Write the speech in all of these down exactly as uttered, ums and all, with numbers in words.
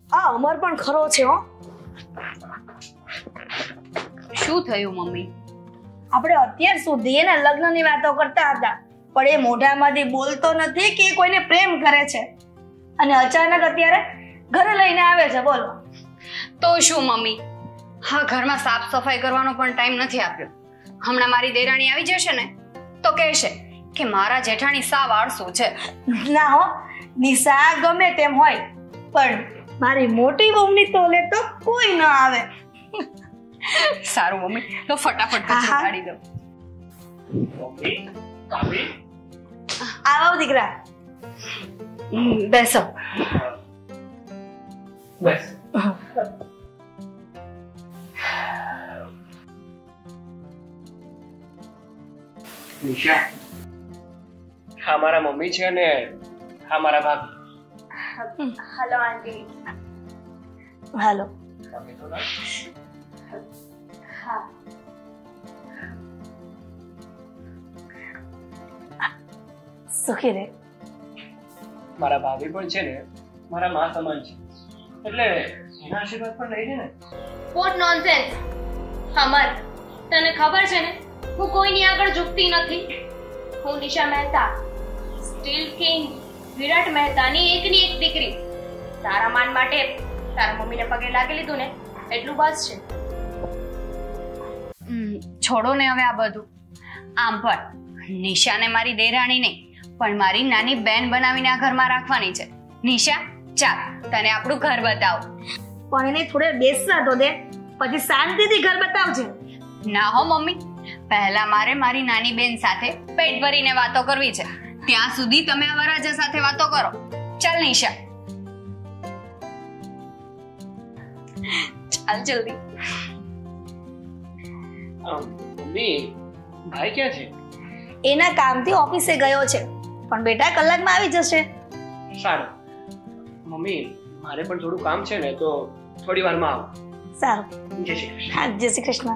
આ અમર પણ ખરો છે હો. શું થયું મમ્મી? આપણે અત્યાર સુધી એના લગ્નની વાતો કરતા હતા, પણ એ મોઢામાંથી બોલતો નથી કે કોઈને પ્રેમ કરે છે, અને અચાનક અત્યારે ઘરે લઈને આવે છે. બોલો તો શું મમ્મી, હા ઘરમાં સાફ સફાઈ કરવાનો પણ ટાઈમ નથી આપ્યો. હમણાં મારી દેરાણી આવી જશે ને તો કહેશે કે મારા જેઠાણી સાવ આળસુ છે. ના હો નિશા, ગમે તેમ હોય પણ મારી મોટી વહુની તોલે તો કોઈ ન આવે. સારું મમ્મી, તો ફટાફટ કચરો કાઢી દો. આવો દીકરા, બેસો. બસ નિશા, હા મારા મમ્મી છે અને હા મારા ભાભી. Hello aunty. હેલો. હા સુખી રે. મારા ભાભી પણ છે ને મારા માં સમાન છે, એટલે એના આશીર્વાદ પણ લઈ લે ને. Vote nonsense. અમર, તને ખબર છે ને હું કોઈની આગળ ઝૂકતી નથી. હું નિશા મહેતા, સ્ટીલ કિંગ વિરાટ મહેતાની એકની એક દીકરી. તારા માન માટે તારા મમ્મીને પગે લાગી લીધું ને એટલું બસ છે. છોડો ને હવે આ બધું. આમ પણ નિશાને મારી દેરાણી નહીં પણ મારી નાની બેન બનાવીને આ ઘરમાં રાખવાની છે. નિશા ચાલ તને આપણું ઘર બતાવ. પણ એને થોડે બેસવા તો દે, પછી શાંતિથી ઘર બતાવજે. ના હો મમ્મી, પહેલા મારે મારી નાની બેન સાથે પેટ ભરીને વાતો કરવી છે. ત્યાં સુધી તમે આ વરરાજા સાથે વાતો કરો. ચાલ નિશા, ચાલ જલ્દી. મમ્મી, ભાઈ ક્યાં છે? એના કામથી ઓફિસે ગયો છે, પણ બેટા કલાકમાં આવી જશે. સારું મમ્મી, મારે પણ થોડું કામ છે ને, તો થોડી વારમાં આવું. સારું. જય શ્રી કૃષ્ણ. હા જય શ્રી કૃષ્ણ.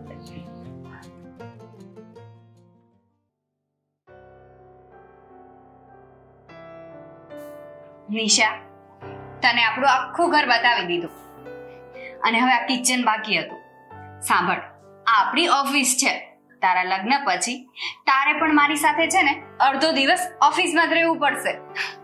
નિશા, તને આપણું આખું ઘર બતાવી દીધું અને હવે આ કિચન બાકી હતું. સાંભળ, આ આપણી ઓફિસ છે. તારા લગ્ન પછી તારે પણ મારી સાથે છે ને અડધો દિવસ ઓફિસમાં જ રહેવું પડશે.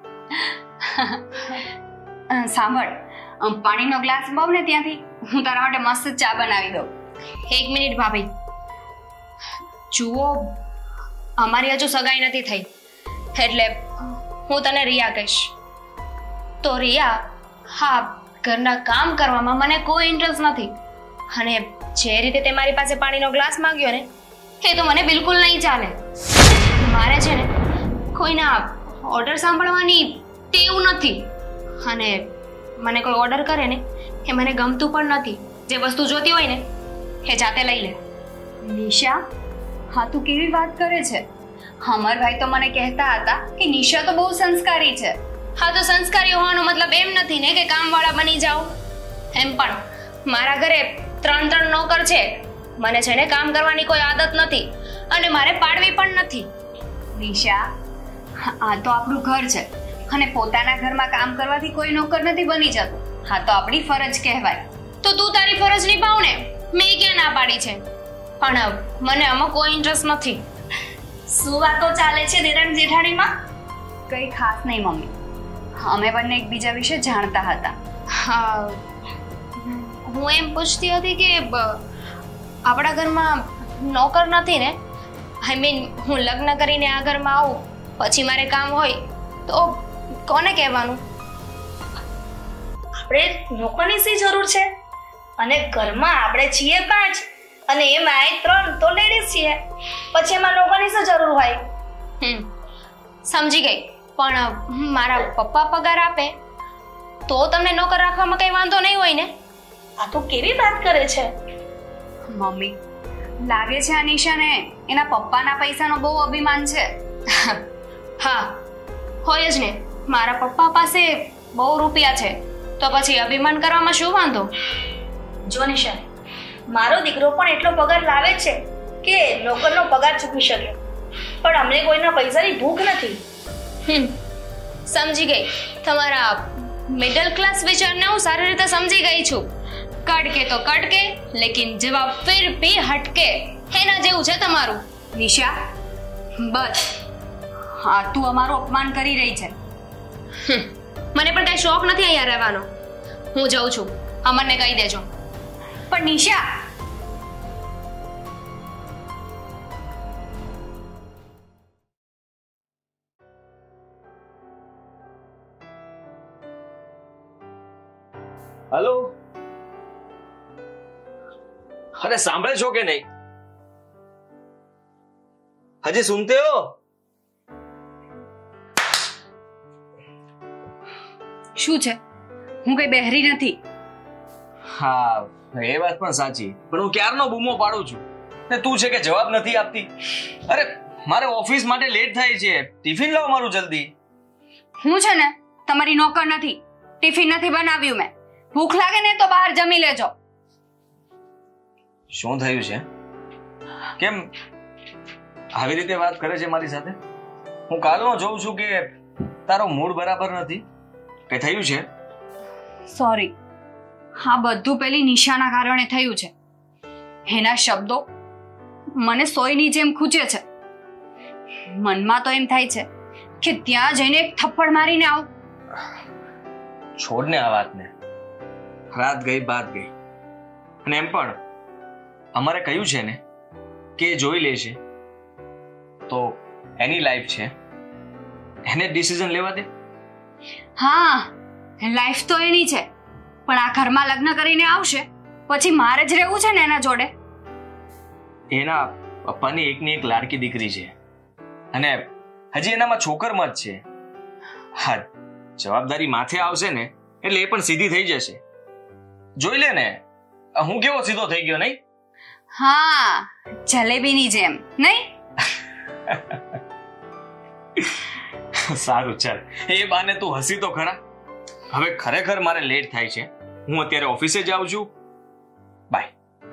સાંભળ, પાણીનો ગ્લાસ બહુ ને ત્યાંથી હું તારા માટે મસ્ત ચા બનાવી દઉં. એક મિનિટ ભાભી, જુઓ અમારી હજુ સગાઈ નથી થઈ, એટલે હું તને રિયા કહીશ. તો રિયા, હા ઘરના કામ કરવામાં મને કોઈ ઇન્ટરેસ્ટ નથી, અને જે રીતે તે મારી પાસે પાણીનો ગ્લાસ માંગ્યો ને એ તો મને બિલકુલ નહીં ચાલે. મારે છે ને કોઈના ઓર્ડર સાંભળવાની ટેવ નથી, અને મને કોઈ ઓર્ડર કરે ને એ મને ગમતું પણ નથી. જે વસ્તુ જોતી હોય ને એ જાતે લઈ લે. નિશા, હા તું કેવી વાત કરે છે? અમરભાઈ તો મને કહેતા હતા કે નિશા તો બહુ સંસ્કારી છે. હા તો સંસ્કારી હોવાનો મતલબ એમ નથી ને કે કામવાળા બની જાઓ. એમ પણ મારા ઘરે ત્રણ ત્રણ નોકર છે. મને છે ને કામ કરવાની કોઈ આદત નથી, અને મારે પાડવી પણ નથી. નિશા, આ તો આપણું ઘર છે, અને પોતાના ઘરમાં કામ કરવાથી કોઈ નોકર નથી બની જતું. હા તો આપણી ફરજ કહેવાય. તો તું તારી ફરજ નિભાવ ને, મેં ક્યાં ના પાડી છે. પણ મને આમાં કોઈ ઇન્ટરેસ્ટ નથી. શું વાતો ચાલે છે દેરાણી જેઠાણીમાં? કઈ ખાસ નહીં મમ્મી, અમે બંને એકબીજા વિશે જાણતા હતા. હા, હું એમ પૂછતી હતી કે આપણા ઘરમાં નોકર નથી ને? આઈ મીન હું લગ્ન કરીને આ ઘરમાં આવું પછી મારે કામ હોય તો કોને કહેવાનું? આપણે નોકરની શી જરૂર છે? અને ઘરમાં આપણે છીએ પાંચ, અને એમાં ત્રણ તો લેડીઝ છીએ, પછી એમાં નોકરની શું જરૂર હોય? હમ સમજી ગઈ. પણ મારા પપ્પા પગાર આપે તો તમને નોકર રાખવામાં કઈ વાંધો નહીં હોય ને? આ તો કેવી વાત કરે છે મમ્મી. લાગે છે આ નિશાને એના પપ્પાના પૈસાનો બહુ અભિમાન છે. હા હોય જ ને, મારા પપ્પા પાસે બહુ રૂપિયા છે, તો પછી અભિમાન કરવામાં શું વાંધો? જો નિશા, મારો દીકરો પણ એટલો પગાર લાવે છે કે નોકરનો પગાર ચૂકવી શકે, પણ અમને કોઈના પૈસાની ભૂખ નથી. હમ સમજી ગઈ. તમારા મિડલ ક્લાસ વિચારને હું સારી રીતે સમજી ગઈ છું. કડકે તો કડકે, લેકિન જવાબ ફિર ભી હટકે. એના જેવું છે તમારું. નિશા, બસ. હા, તું અમારું અપમાન કરી રહી છે. મને પણ કઈ શોખ નથી અહીંયા રહેવાનો. હું જાઉં છું. અમરને કહી દેજો. પણ નિશા, हेलो, अरे सांभळे छो के नहीं? हजी सुनते हो? શું છે? હું કઈ બહેરી નથી. હા, એ વાત પણ સાચી. પણ હું ક્યારનો બૂમો પાડું છું ને તું છે કે જવાબ નથી આપતી. અરે મારે ઓફિસ માટે લેટ થાય છે. ટિફિન લાવ મારું જલ્દી. હું છે ને તમારી નોકર નથી. ટિફિન નથી બનાવ્યું મેં. ભૂખ લાગે ને તો બહાર જમી લેજો. શું થયું છે? કેમ આવી રીતે વાત કરે છે મારી સાથે? હું કાલનો જોઉં છું કે તારો મૂડ બરાબર નથી. કઈ થયું છે? સોરી, હા બધું પેલી નિશાના કારણે થયું છે. એના શબ્દો મને સોયની જેમ ખૂંચે છે. મનમાં તો એમ થાય છે કે ત્યાં જઈને એક થપ્પડ મારીને આવ. છોડ ને આ વાતને. રાત ગઈ બાત ગઈ. અને એમ પણ અમારે કહ્યું છે ને કે જોઈ લેશે તો એની લાઈફ છે, એને ડિસિઝન લેવા દે. હા, લાઈફ તો એની છે, પણ આ ઘરમાં લગ્ન કરીને આવશે પછી મારે જ રહેવું છે ને એના જોડે. એના પપ્પાની એકની એક લાડકી દીકરી છે અને હજી એનામાં છોકરમાં જ છે. હા, જવાબદારી માથે આવશે ને એટલે એ પણ સીધી થઈ જશે. જોઈ લે ને, હું કેવો સીધો થઈ ગયો નહીં? હા, જલેબીની જેમ નહીં? સારું, ચાલ એ બાને તું હસી તો ખરા. હવે ખરેખર મારે લેટ થાય છે. હું અત્યારે ઓફિસે જાઉં છું. બાય.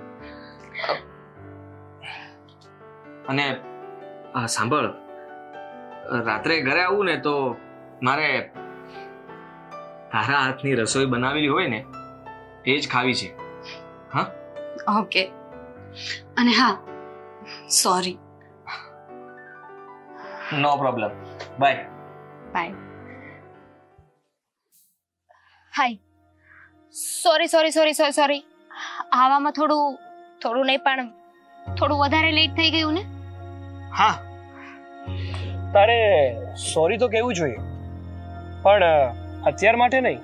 અને સાંભળ, રાત્રે ઘરે આવું ને તો મારે તારા હાથની રસોઈ બનાવેલી હોય ને એ જ ખાવી છે. હા, ઓકે. અને હા, sorry. No problem. Bye. Bye. Hi. Sorry sorry sorry sorry sorry આવામાં થોડું થોડું નહીં પણ થોડું વધારે લેટ થઈ ગયું ને. હા, તારે સોરી તો કહેવું જોઈએ, પણ અત્યાર માટે નહીં.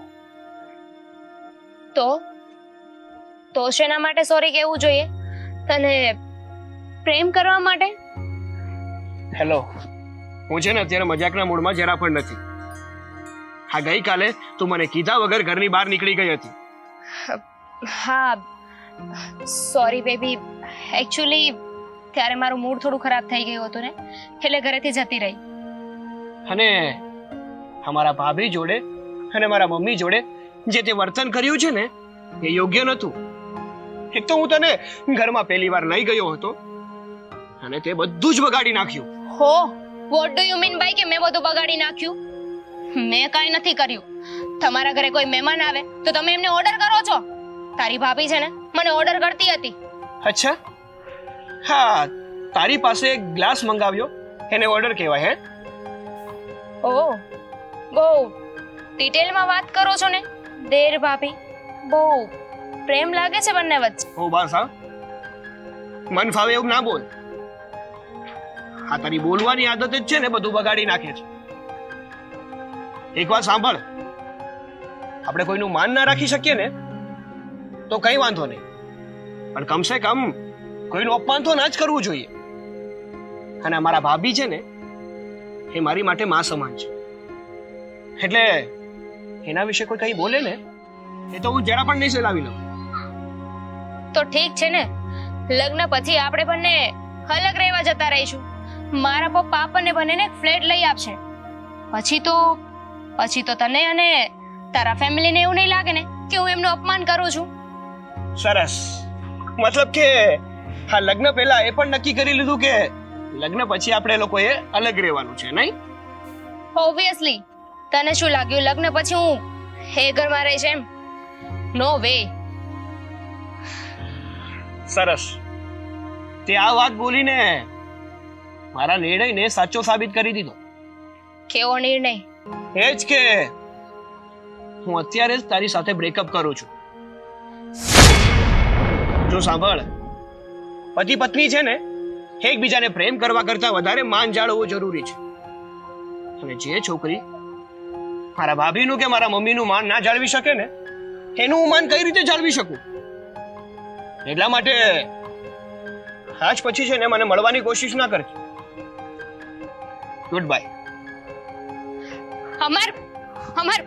તો તો શેના માટે સોરી કહેવું જોઈએ? તને પ્રેમ કરવા માટે? હેલો, હું છે ને અત્યારે મજાકના મૂડમાં જરા પણ નથી. હા, ગઈકાલે તું મને કીધા વગર ઘરની બહાર નીકળી ગઈ હતી. હા, સોરી બેબી. એકચ્યુઅલી ત્યારે મારું મૂડ થોડું ખરાબ થઈ ગયું હતું ને એટલે ઘરેથી જતી રહી. અને અમારા ભાભી જોડે અને મારા મમ્મી જોડે જે તે વર્તન કર્યું છે ને એ યોગ્ય નહોતું. એક તો હું તને ઘરમાં પહેલી વાર લઈ ગયો હતો અને તે બધું જ બગાડી નાખ્યું. હો, what do you mean by કે મેં બધું બગાડી નાખ્યું? મેં કાંઈ નથી કર્યું. તમારા ઘરે કોઈ મહેમાન આવે તો તમે એમને ઓર્ડર કરો છો. તારી ભાભી છે ને મને ઓર્ડર કરતી હતી. અચ્છા, હા, તારી પાસે એક ગ્લાસ મંગાવ્યો એને ઓર્ડર કહેવાય? હે, ઓહ, બહુ ડિટેલમાં વાત કરો છો ને દેર ભાભી. બહુ પ્રેમ લાગે છે બંને વચ્ચે. ઓ બસ, હા, મન ફાવે એવું ના બોલ. હા, તારી બોલવાની આદત જ છે ને બધું બગાડી નાખે છે. એક વાત સાંભળ, આપણે કોઈનું માન ના રાખી શકીએ ને તો કઈ વાંધો નહીં, પણ કમસે કમ કોઈનું અપમાન તો ના જ કરવું જોઈએ. અને અમારા ભાભી છે ને એ મારી માટે માં સમાન છે, એટલે એના વિશે કોઈ કઈ બોલે ને એ તો હું જરા પણ નહીં સલાવી લઉં. તો ઠીક છે ને, લગ્ન પછી આપણે બંને અલગ રહેવા જતા રહીશું. મારા પપ્પા આપણને બંનેને એક ફ્લેટ લઈ આપશે. પછી તો પછી તો તને અને તારા ફેમિલીને એવું નહીં લાગે ને કે હું એમનું અપમાન કરું છું. સરસ. મતલબ કે હા, લગ્ન પહેલા એ પણ નક્કી કરી લીધું કે લગ્ન પછી આપણે લોકોએ અલગ રહેવાનું છે, નહીં? ઓબ્વિયસલી. તને શું લાગ્યું લગ્ન પછી હું એ ઘરમાં રહે છે એમ? નો વે. સરસ, તે આ વાત બોલીને મારા નિર્ણયને સાચો સાબિત કરી દીધો. કેવો નિર્ણય? એ જ કે હું અત્યારે જ તારી સાથે બ્રેકઅપ કરું છું. જો સાંભળ, પતિ પત્ની છે ને, એકબીજાને પ્રેમ કરવા કરતા વધારે માન જાળવવું જરૂરી છે. અને જે છોકરી મારા ભાભીનું કે મારા મમ્મીનું માન ના જાળવી શકે ને, એનું હું માન કઈ રીતે જાળવી શકું? એટલા માટે આજ પછી છે ને મને મળવાની કોશિશ ના કરતી. Good bye. અમર, અમર,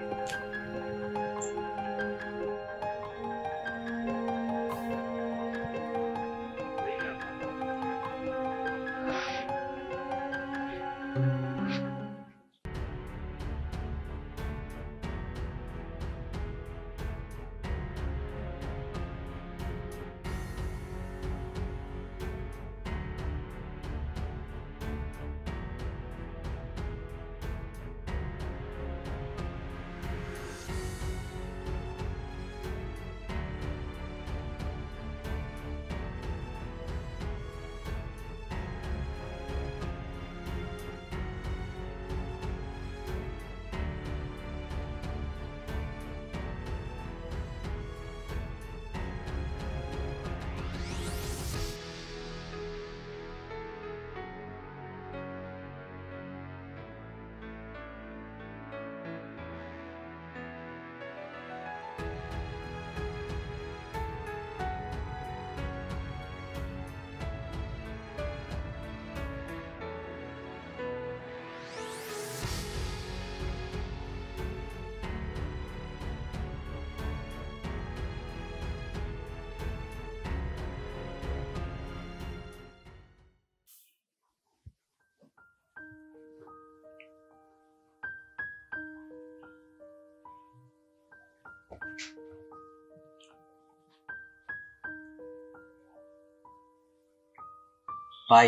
ભાઈ.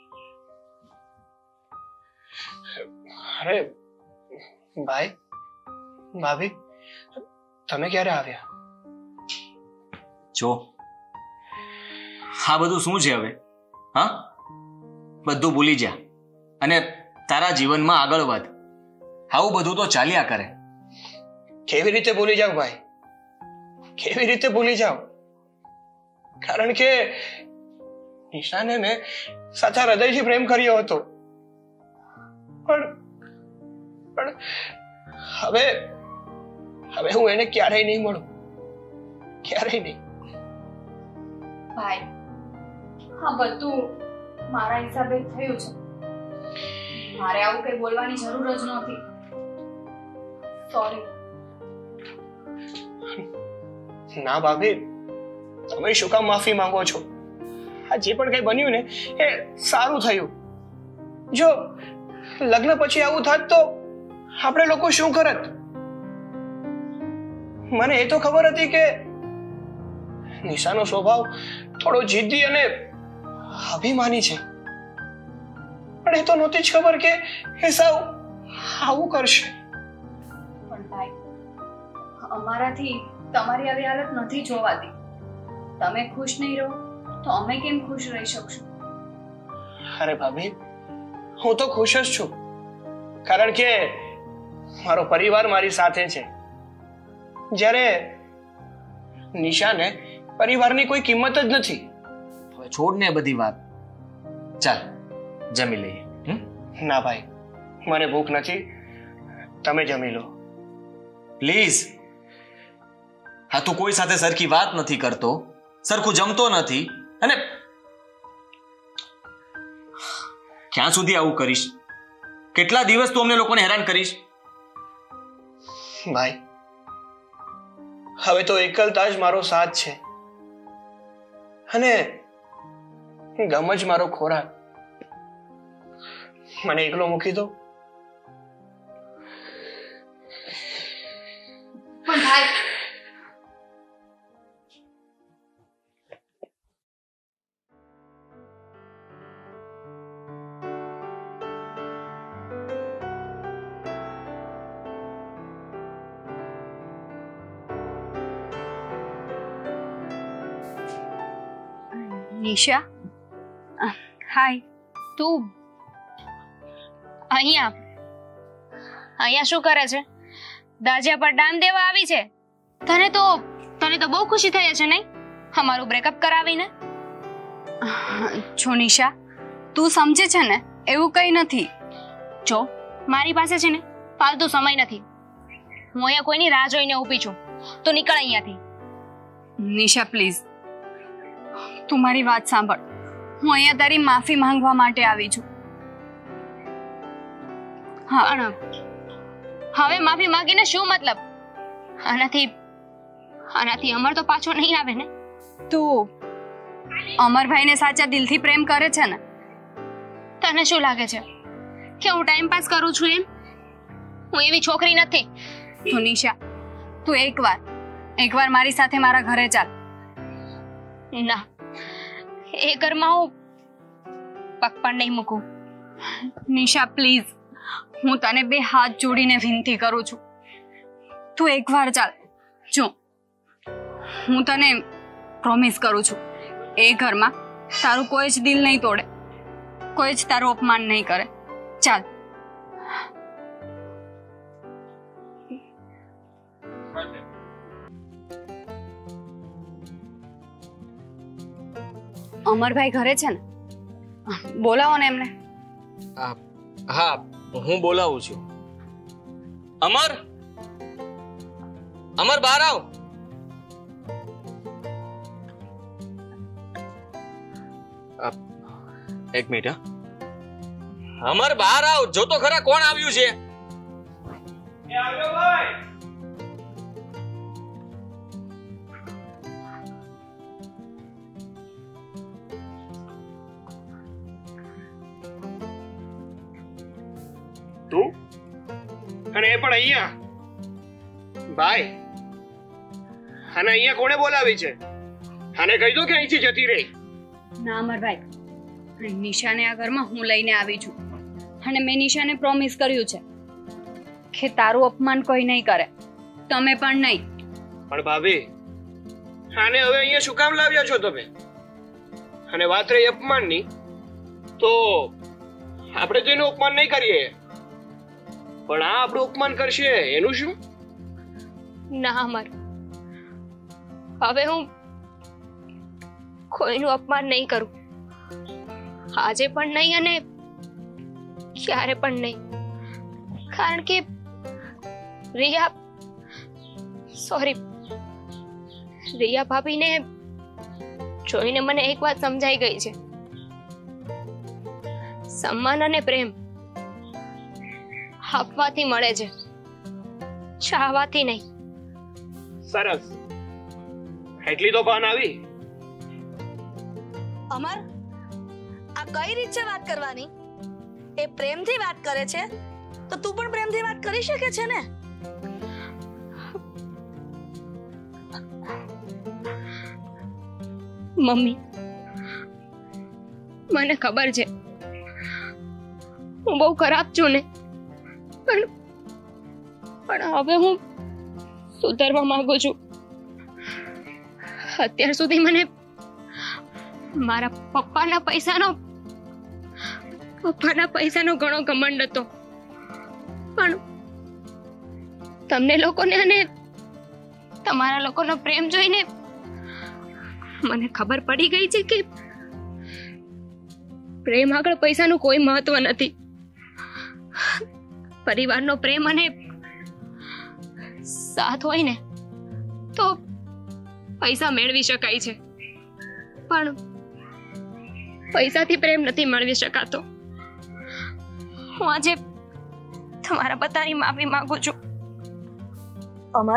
અરે ભાઈ, ભાભી, તમે ક્યારે આવ્યા? જો આ બધું શું છે હવે? હા, બધું ભૂલી જા અને તારા જીવનમાં આગળ વધ. આવું બધું તો ચાલ્યા કરે. કેવી રીતે ભૂલી જાવ ભાઈ? કેવી રીતે ભૂલી જાવ? કારણ કે નિશાને મેં સાચા હૃદયથી પ્રેમ કર્યો હતો, પણ પણ હવે હવે હું એને ક્યારેય નહીં મળું, ક્યારેય નહીં. ભાઈ, હા બધું મારા હિસાબે થયું છે. મારે આવું કઈ બોલવાની જરૂર જ નહોતી. સોરી. ના ભાભી, તમે શું કામ માફી માંગો છો? આ જે પણ કઈ બન્યું ને એ સારું થયું. જો લગ્ન પછી આવું થાત તો આપણે લોકો શું કરત? મને એ તો ખબર હતી કે નિશાનો સ્વભાવ થોડો જિદ્દી અને અભિમાની છે, પણ એ તો નહોતી જ ખબર કે એ સાવ આવું કરશે. પણ ભાઈ, અમારાથી તમારી આવી હાલત નથી જોવાતી. તમે ખુશ નહીં રહો તો અમે કેમ ખુશ રહી શકશું? અરે ભાભી, હું તો ખુશ જ છું, કારણ કે મારો પરિવાર મારી સાથે છે. જ્યારે નિશાને પરિવારની કોઈ કિંમત જ નથી. હવે છોડ ને બધી વાત, ચાલ જમી લઈએ. ના ભાઈ, મને ભૂખ નથી, તમે જમી લો પ્લીઝ. હા, તું કોઈ સાથે સરખી વાત નથી કરતો, સરખું જમતો નથી, અને ક્યાં સુધી આવું કરીશ? કેટલા દિવસ તું અમને લોકોને હેરાન કરીશ? ભાઈ, હવે તો એકલતા જ મારો સાથ છે, અને ગમ જ મારો ખોરાક. મને એકલો મૂકી દો. પણ ભાઈ, નિશા હાય. તું અહીંયા અહીંયા શું કરે છે? દાજિયા પર ડામ દેવા આવી છે? તને તો તને તો બહુ ખુશી થઈ હશે નહીં અમારું બ્રેકઅપ કરાવીને? જો નિશા, તું સમજે છે ને એવું કંઈ નથી. જો મારી પાસે છે ને ફાલતુ સમય નથી. હું અહીંયા કોઈની રાહ જોઈને ઊભી છું. તો નીકળ અહીંયાથી. નિશા પ્લીઝ, તું મારી વાત સાંભળ. હું અહીંયા તારી માફી માંગવા માટે આવી છું. હા, પણ હવે માફી માંગીને શું મતલબ? આનાથી આનાથી અમર તો પાછો નહીં આવે ને? તું અમરભાઈને સાચા દિલથી પ્રેમ કરે છે ને? તને શું લાગે છે કે હું ટાઈમ પાસ કરું છું એમ? હું એવી છોકરી નથી. તો નિશા, તું એકવાર એકવાર મારી સાથે મારા ઘરે ચાલ. ના, એ ઘરમાં હું પગ પણ નહીં મૂકું. નિશા પ્લીઝ, હું તને બે હાથ જોડીને વિનંતી કરું છું. તું એકવાર ચાલ. જો હું તને પ્રોમિસ કરું છું, એ ઘરમાં તારું કોઈ જ દિલ નહીં તોડે, કોઈ જ તારું અપમાન નહીં કરે. ચાલ. અમરભાઈ ઘરે છે ને? બોલાવો ને એમને. હા, હું બોલાવું છું. અમર, અમર બહાર આવ. એક મિનિટ. હા, અમર બહાર આવ. જો તો ખરા કોણ આવ્યું છે. તું અને એ પણ અહીંયા? ભાઈ, અને અહીંયા કોણે બોલાવી છે? આને કહી દો કે અહીંથી જતી રહી. ના અમરભાઈ, નિશાને આ ઘરમાં હું લઈને આવી છું અને મેં નિશાને પ્રોમિસ કર્યું છે કે તારું અપમાન કોઈ નહીં કરે, તમે પણ નહીં. પણ ભાભી, આને હવે અહીંયા શું કામ લાવ્યા છો તમે? અને વાત રહી અપમાનની, તો આપણે તો એનું અપમાન નહીં કરીએ, પણ આ આપણું અપમાન કરશે એનું શું? ના અમર, હવે હું કોઈનું અપમાન નહીં કરું. આજે પણ નહીં અને ક્યારે પણ નહીં. કારણ કે રિયા સોરી રિયા ભાભીને જોઈને મને એક વાત સમજાઈ ગઈ છે. સન્માન અને પ્રેમ આપવાથી મળે છે, ચાહવાથી નહીં. સરસ, એટલી તો ભાન આવી. અમર, આ કઈ રીત છે વાત કરવાની? એ પ્રેમથી વાત કરે છે તો તું પણ પ્રેમથી વાત કરી શકે છે ને? મમ્મી, મને ખબર છે હું બહુ ખરાબ છું ને, પણ પણ હવે હું સુધારવા માંગુ છું. અત્યાર સુધી મને મારા પપ્પાના પૈસાનો પપ્પાના પૈસાનો ઘણો ઘમંડ હતો, પણ તમને લોકોને અને તમારા લોકોનો પ્રેમ જોઈને મને ખબર પડી ગઈ છે કે પ્રેમ આગળ પૈસાનું કોઈ મહત્વ નથી. પરિવારનો પ્રેમ અને સાથ હોય ને તો પૈસા મેળવી શકાય છે, પણ પૈસાથી પ્રેમ નથી મેળવી શકાતો. હું આજે તમારા બધાની માફી માંગુ છું. અમર,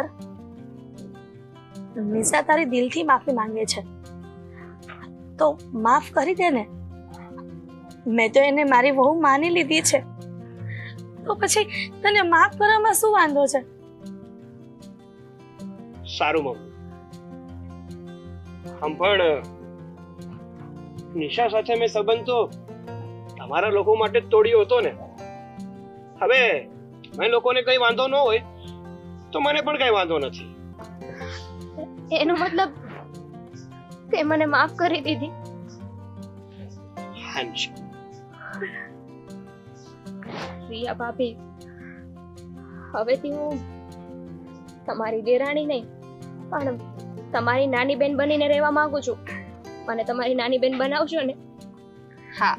નિશા તારી દિલથી માફી માંગે છે તો માફ કરી દે ને. મેં તો એને મારી વહુ માની લીધી છે, તો પછી તને માફ કરવામાં શું વાંધો છે? સારું મમ્મી, આમ પણ નિશા સાથે મેં સંબંધ તો તમારા લોકો માટે જ તોડ્યો હતો ને. હવે મેં લોકોને કઈ વાંધો ન હોય તો મને પણ કઈ વાંધો નથી. એનો મતલબ તે મને માફ કરી દીધી? બહેન છે. રિયા ભાભી, હવેથી હું તમારી દેરાણી નહીં પણ તમારી નાની બેન બનીને રહેવા માંગુ છું. મને તમારી નાની બેન બનાવજો ને? હા.